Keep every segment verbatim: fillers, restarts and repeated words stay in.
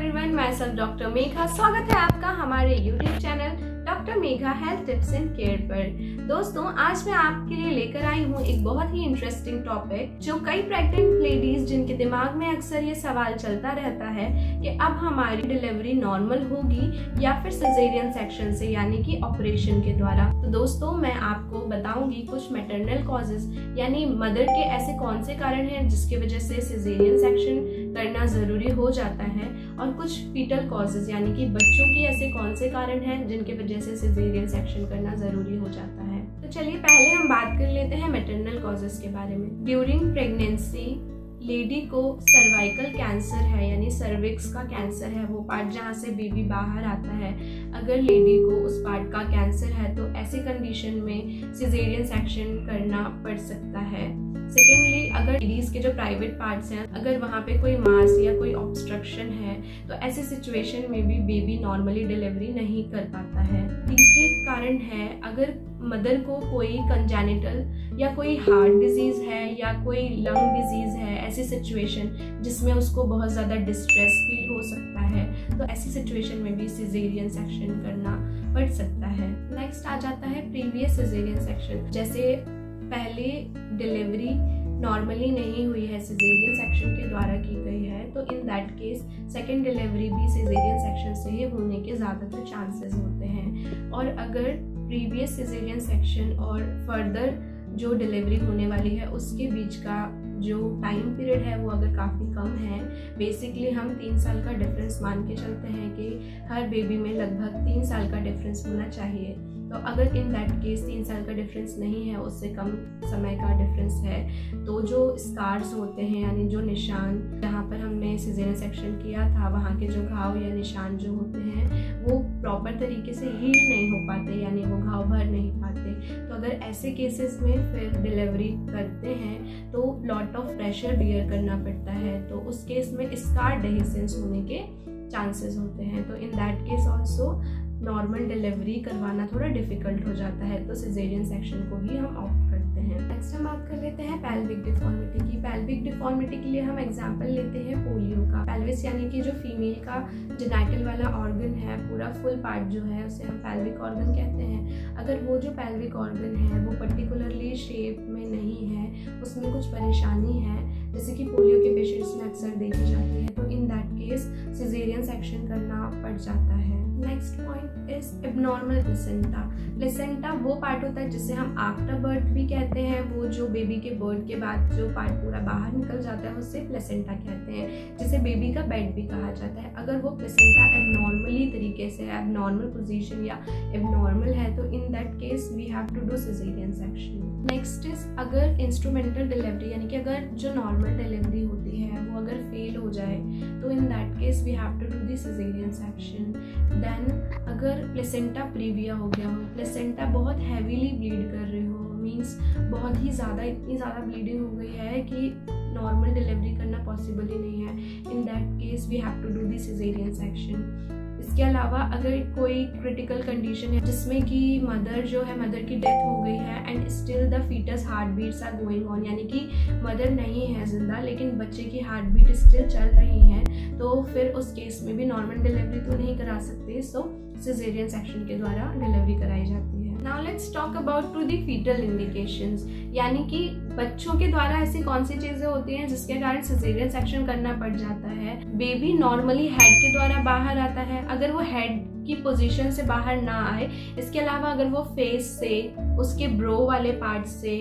Everyone, मैं सब doctor Megha. स्वागत है आपका हमारे YouTube channel doctor Megha health tips and care पर। दोस्तों, आज मैं आपके लिए लेकर आई हूँ एक बहुत ही इंटरेस्टिंग टॉपिक, जो कई प्रेग्नेंट लेडीज जिनके दिमाग में अक्सर ये सवाल चलता रहता है कि अब हमारी डिलीवरी नॉर्मल होगी या फिर सिजेरियन सेक्शन से, यानी कि ऑपरेशन के द्वारा। तो दोस्तों, मैं आपको बताऊंगी कुछ मैटरनल कॉजेज, यानी मदर के ऐसे कौन से कारण हैं जिसकी वजह से सिजेरियन सेक्शन करना जरूरी हो जाता है, और कुछ फीटल कॉजेज यानी कि बच्चों की ऐसे कौन से कारण हैं जिनके वजह से सिजेरियन सेक्शन करना जरूरी हो जाता है। तो चलिए पहले हम बात कर लेते हैं मैटरनल कॉजेज के बारे में। ड्यूरिंग प्रेगनेंसी लेडी को सर्वाइकल कैंसर है, यानी सर्विक्स का कैंसर है, वो पार्ट जहाँ से बेबी बाहर आता है, अगर लेडी को उस पार्ट का कैंसर है तो ऐसी कंडीशन में सिजेरियन सेक्शन करना पड़ सकता है। सेकेंडली, अगर लेडीज के जो प्राइवेट पार्ट्स हैं, अगर वहाँ पे कोई मास या कोई ऑब्स्ट्रक्शन है तो ऐसी सिचुएशन में भी बेबी नॉर्मली डिलीवरी नहीं कर पाता है। तीसरी कारण है, अगर मदर को कोई कंजेनिटल या कोई हार्ट डिजीज है या कोई लंग डिजीज है, ऐसी सिचुएशन जिसमें उसको बहुत ज़्यादा डिस्ट्रेस फील हो सकता है, तो ऐसी सिचुएशन में भी सिजेरियन सेक्शन करना पड़ सकता है। नेक्स्ट आ जाता है प्रीवियस सिजेरियन सेक्शन। जैसे पहले डिलीवरी नॉर्मली नहीं हुई है, सिजेरियन सेक्शन के द्वारा की गई है, तो in that case second delivery भी सिजेरियन सेक्शन से ही होने के ज़्यादातर चांसेस होते हैं। और अगर प्रीवियस सिजेरियन सेक्शन और फर्दर जो डिलीवरी होने वाली है उसके बीच का जो टाइम पीरियड है वो अगर काफ़ी कम है, बेसिकली हम तीन साल का डिफरेंस मान के चलते हैं कि हर बेबी में लगभग तीन साल का डिफरेंस होना चाहिए। तो अगर इन दैट केस तीन साल का डिफरेंस नहीं है, उससे कम समय का डिफरेंस है, तो जो स्कार्स होते हैं यानी जो निशान जहाँ पर हमने सिजेरियन सेक्शन किया था, वहाँ के जो घाव या निशान जो होते हैं वो प्रॉपर तरीके से हील नहीं हो पाते, यानी वो घाव भर नहीं पाते। तो अगर ऐसे केसेस में फिर डिलीवरी करते हैं तो लॉट ऑफ प्रेशर बियर करना पड़ता है, तो उस केस में स्कार डेहिसेंस होने के चांसेस होते हैं। तो in that case also normal delivery करवाना थोड़ा डिफिकल्ट हो जाता है, तो सिजेरियन सेक्शन को ही हम ऑप्ट करते हैं। नेक्स्ट हम बात कर लेते हैं पेल्विक डिफॉर्मिटी की। पेल्विक डिफॉर्मिटी के लिए हम एग्जांपल लेते हैं पोलियो का। पेल्विस यानी कि जो फीमेल का जेनाइटल वाला ऑर्गन है, पूरा फुल पार्ट जो है उसे हम पेल्विक ऑर्गन कहते हैं। अगर वो जो पेल्विक ऑर्गन है वो पर्टिकुलरली शेप में नहीं है, उसमें कुछ परेशानी है, जैसे कि पोलियो के पेशेंट्स में अक्सर देखी जाती है, तो in that case caesarean section करना पड़ जाता है। Next point is abnormal placenta. Placenta वो पार्ट होता है जिसे हम आफ्टर बर्थ भी कहते हैं, वो जो बेबी के बर्थ के बाद जो पार्ट पूरा बाहर निकल जाता है उसे प्लेसेंटा कहते हैं, जिसे बेबी का बेड भी कहा जाता है। अगर वो प्लेसेंटा एबनॉर्मली तरीके से, एबनॉर्मल पोजीशन या एबनॉर्मल है, तो in that case we have to do caesarean section. Next is अगर इंस्ट्रूमेंटल डिलीवरी, यानी कि अगर जो नॉर्मल डिलीवरी होती है वो अगर फेल हो जाए, तो in that case we have to do the caesarean section. Then अगर प्लेसेंटा प्रीविया हो गया हो, प्लेसेंटा बहुत हैवीली ब्लीड कर रहे हो, मींस बहुत ही ज़्यादा, इतनी ज़्यादा ब्लीडिंग हो गई है कि नॉर्मल डिलीवरी करना पॉसिबल ही नहीं है, in that case we have to do the caesarean section. इसके अलावा अगर कोई क्रिटिकल कंडीशन है जिसमें कि मदर जो है, मदर की डेथ हो गई है and still the foetus heart beats are going on, यानी कि मदर नहीं है जिंदा लेकिन बच्चे की हार्ट बीट स्टिल चल रही है, तो फिर उस केस में भी नॉर्मल डिलीवरी तो नहीं करा सकते, सो सिजेरियन सेक्शन के द्वारा डिलीवरी कराई जाती है। Now let's talk about to the foetal indications, यानी कि बच्चों के द्वारा ऐसी कौन सी चीजें होती हैं जिसके कारण सिजेरियन सेक्शन करना पड़ जाता है। बेबी नॉर्मली हेड के द्वारा बाहर आता है, अगर वो हेड की पोजीशन से बाहर ना आए, इसके अलावा अगर वो फेस से, उसके ब्रो वाले पार्ट से,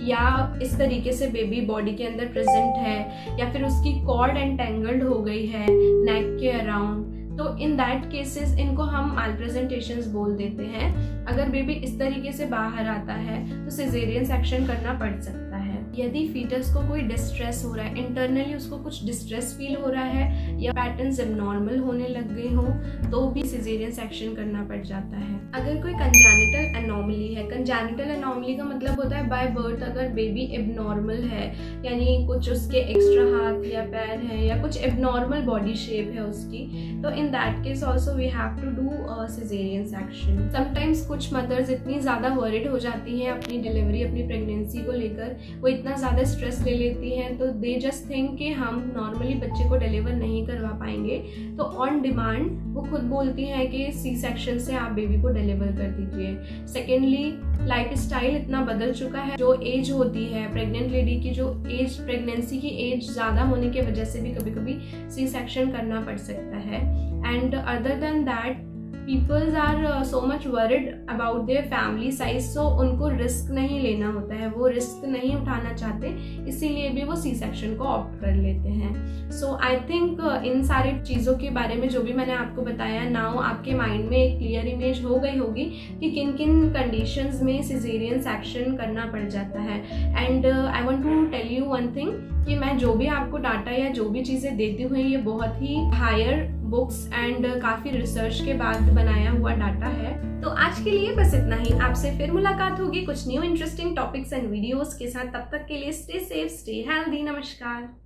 या इस तरीके से बेबी बॉडी के अंदर प्रेजेंट है, या फिर उसकी कॉर्ड एंटेंगल्ड हो गई है नेक के अराउंड, तो इन दैट केसेस इनको हम मालप्रेजेंटेशंस बोल देते हैं। अगर बेबी इस तरीके से बाहर आता है तो सिजेरियन सेक्शन करना पड़ सकता है। यदि फीटस को कोई डिस्ट्रेस हो रहा है, इंटरनली उसको कुछ डिस्ट्रेस फील हो रहा है या पैटर्न्स एबनॉर्मल होने लग गए हों, तो भी सिजेरियन सेक्शन करना पड़ जाता है। अगर कोई कंजेनिटल एनोमली है, कंजेनिटल एनोमली का मतलब होता है बाय बर्थ अगर बेबी एबनॉर्मल है, यानी कुछ उसके एक्स्ट्रा हाथ या पैर है या कुछ एबनॉर्मल बॉडी शेप है उसकी, तो in that case also we have to do caesarean section. Sometimes कुछ मदर्स इतनी ज़्यादा वरिड हो जाती हैं अपनी डिलीवरी, अपनी प्रेगनेंसी को लेकर, वो इतना ज़्यादा स्ट्रेस ले लेती हैं, तो दे जस्ट थिंक कि हम नॉर्मली बच्चे को डिलीवर नहीं करवा पाएंगे, तो ऑन डिमांड वो खुद बोलती हैं कि सी सेक्शन से आप बेबी को डिलीवर कर दीजिए। सेकेंडली, लाइफ स्टाइल इतना बदल चुका है, जो एज होती है प्रेग्नेंट लेडी की, जो एज प्रेगनेंसी की एज ज़्यादा होने की वजह से भी कभी कभी सी सेक्शन करना पड़ सकता है। And other than that, peoples are so much worried about their family size, so उनको रिस्क नहीं लेना होता है, वो रिस्क नहीं उठाना चाहते, इसीलिए भी वो सी सेक्शन को ऑप्ट कर लेते हैं। सो आई थिंक इन सारी चीज़ों के बारे में जो भी मैंने आपको बताया, नाउ आपके माइंड में एक क्लियर इमेज हो गई होगी कि किन किन कंडीशंस में सिजेरियन सेक्शन करना पड़ जाता है। And I want to tell you one thing कि मैं जो भी आपको डाटा या जो भी चीज़ें देती हूँ, ये बहुत ही हायर बुक्स एंड काफ़ी रिसर्च के बाद बनाया हुआ डाटा है। तो आज के लिए बस इतना ही। आपसे फिर मुलाकात होगी कुछ new interesting topics and videos के साथ। तब तक के लिए स्टे सेफ, स्टे हेल्दी। नमस्कार।